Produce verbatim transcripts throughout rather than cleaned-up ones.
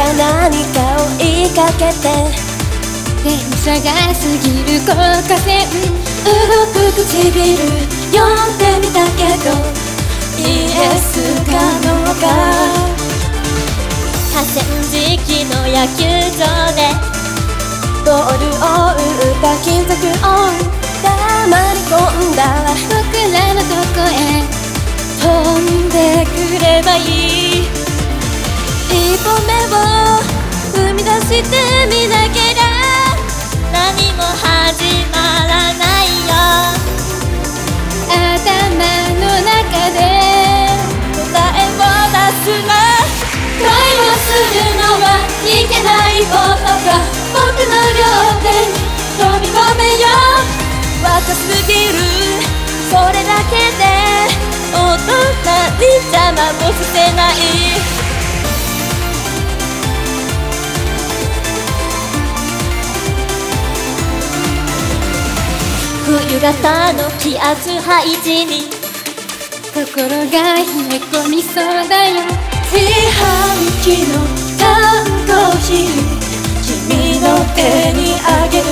が何かを言いかけて、 電車が過ぎる高架線、 動く唇読んでみたけどイエスかノーか。 河川敷の野球場でボールを打った金属音黙り込んだわ。 僕らのとこへ飛んでくればいい。 一歩目を踏み出してみなけりゃ何も始まらないよ。 頭の中で答えを出すな。恋をするのはいけないことか。僕の両手に飛び込めよ。若すぎるそれだけで大人に邪魔もしてない。 冬型の気圧配置に心が冷え込みそうだよ。 自販機の缶コーヒー君の手にあげる。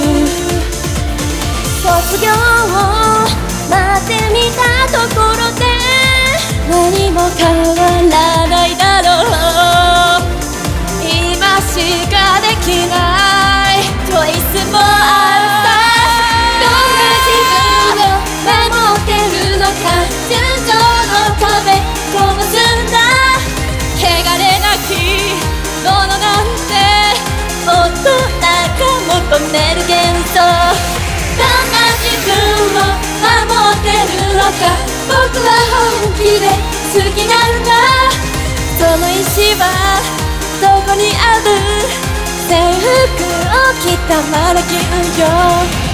卒業を待ってみたところで何も変わらないだろう。今しかできないチョイスもあるさ。どんな自分を守ってるのか。純情の壁こぼすんだ。汚れなきものなんて大人が求める幻想。どんな自分を守ってるのか。僕は本気で好きなんだ。その石はどこにある。制服を着たマネキンよ。